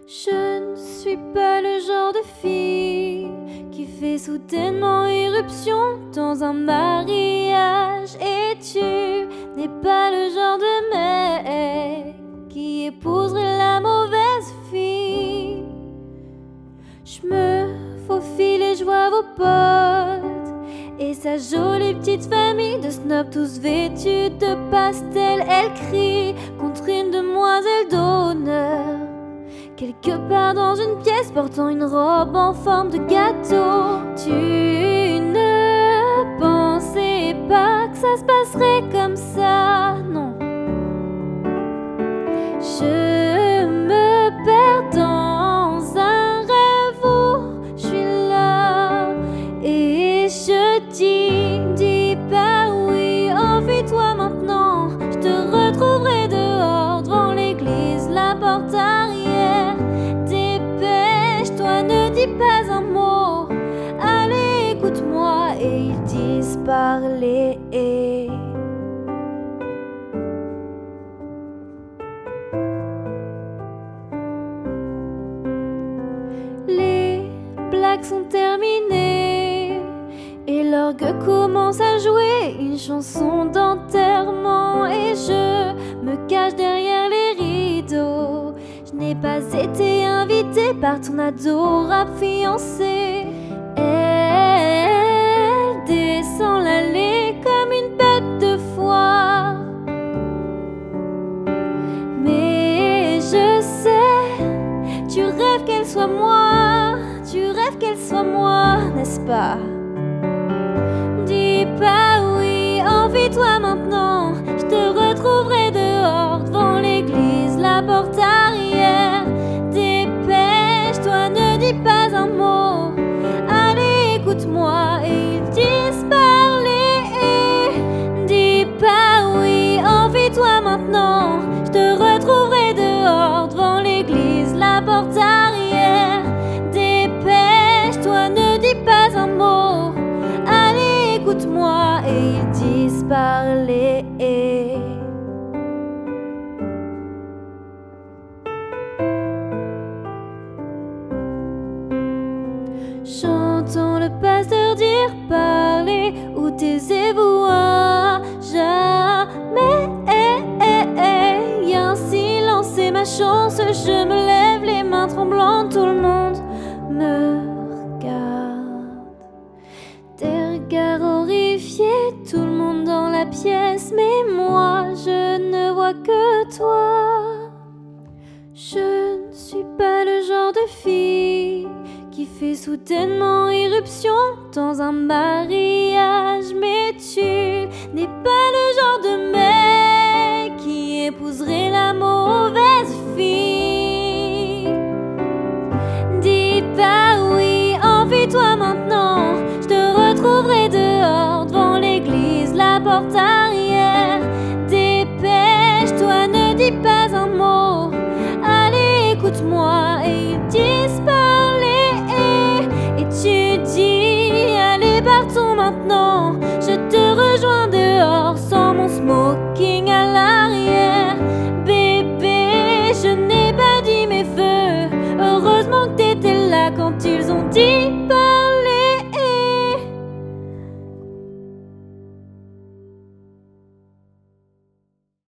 Je ne suis pas le genre de fille qui fait soudainement irruption dans un mariage. Et tu n'es pas le genre de mec qui épouserait la mauvaise fille. Je me faufile et je vois vos potes et sa jolie petite famille de snobs tous vêtus de pastel. Elle crie contre une demoiselle d'honneur quelque part dans une pièce portant une robe en forme de gâteau. Tu ne pensais pas que ça se passerait comme ça, non. Je me perds dans un rêve où je suis là et je dis pas oui, enfuis-toi maintenant. Je te retrouverai dehors devant l'église, la porte arrière. Dépêche-toi, ne dis pas un mot. Allez, écoute-moi. Et ils disent parler. Les blagues sont terminées et l'orgue commence à jouer une chanson d'enterrement. Et je me cache derrière les rideaux. Je n'ai pas été invitée par ton adorable fiancé. Elle descend l'allée comme une bête de foire. Mais je sais, tu rêves qu'elle soit moi. Tu rêves qu'elle soit moi, n'est-ce pas? Dis pas oui, enfuis-toi maintenant. Je te retrouverai dehors devant l'église, la porte arrière. Dépêche-toi, ne dis pas un mot. Allez, écoute-moi. Et ils disent parler. Dis pas oui, enfuis-toi maintenant. Je te retrouverai dehors devant l'église, la porte arrière. Dépêche-toi, ne dis pas un mot. Allez, écoute-moi. Et ils disent parler. J'entends le pasteur dire parler, ou taisez-vous à jamais. Y a un silence, c'est ma chance. Je me lève les mains tremblantes, tout le monde me regarde. Des regards horrifiés, tout le monde dans la pièce, mais moi je ne vois que toi. Je ne suis pas le genre de fille qui fait soudainement irruption dans un mariage. Mais tu n'es pas le genre